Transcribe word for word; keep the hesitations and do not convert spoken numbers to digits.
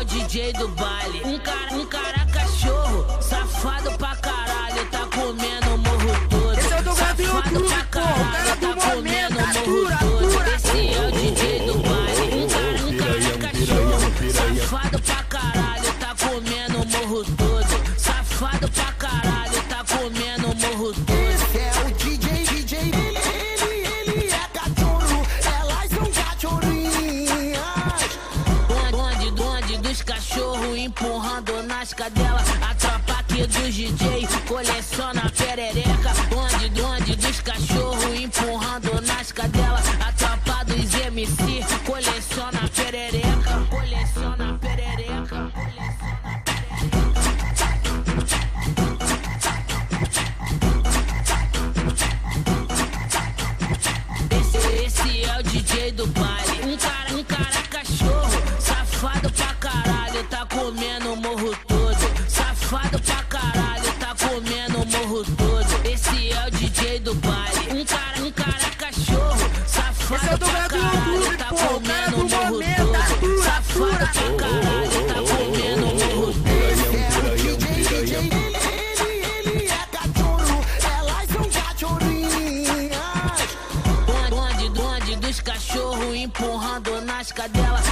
D J do baile. Um cara, um cara cachorro, safado pra caralho, tá comendo o morro todo. Esse é o do Gabi Safado pra caralho, tá comendo o morro todo. Esse é o D J do baile. Um cara, um cara cachorro, safado pra caralho, tá comendo o morro todo. Safado pra caralho, tá comendo o morro todo. Esse é o D J, D J, ele, ele, ele é cachorro, elas são cachorrinhas. Bonde, bonde dos cachorros empurrando nas cadelas. A tropa aqui dos D J coleciona perereca. Bonde, bonde dos cachorros empurrando nas cadelas. A tropa dos M C coleciona perereca. Coleciona perereca. Esse, esse é o D J do baile. Um cara, um cara cachorro, safado pra caralho, tá comendo o morro todo. Safado pra caralho, tá comendo o morro todo. Esse é o D J do baile. Um cara, um cara cachorro, safado pra caralho, tá comendo o morro todo. Safado pra caralho, tá comendo o morro todo. Esse é o D J, D J, ele, ele, ele é cachorro, elas são cachorrinhas. Bonde, bonde dos cachorros empurrando nas cadelas.